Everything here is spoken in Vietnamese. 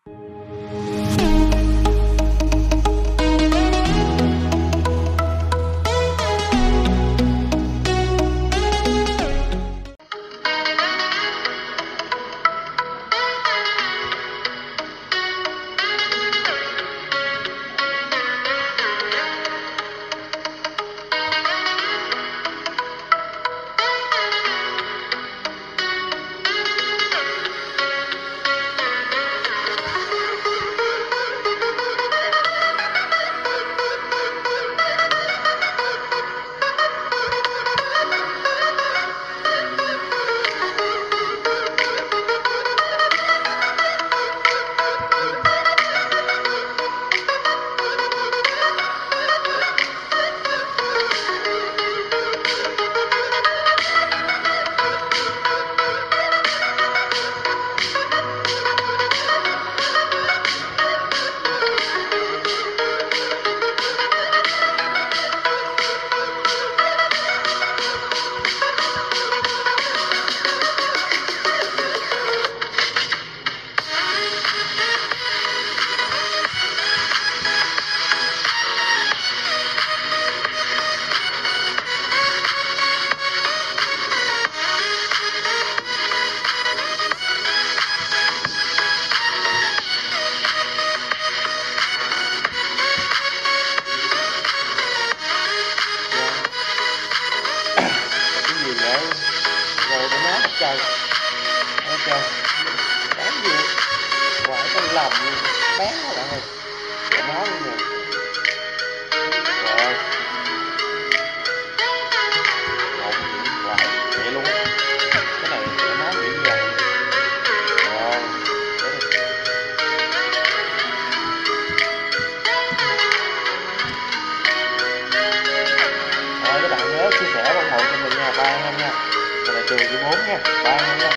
Rồi nó nát trời. Ôi trời. Đáng gì. Quả cái lòng bán nó bạn ơi. Để nó luôn nè. Rồi. Lộn gì quả vậy luôn. Cái này để nó bị như vậy. Rồi. Rồi các bạn nhớ chia sẻ ủng hộ cho mình nha, bye anh em nha. Đây là Trường 4 nha, bye anh em nha.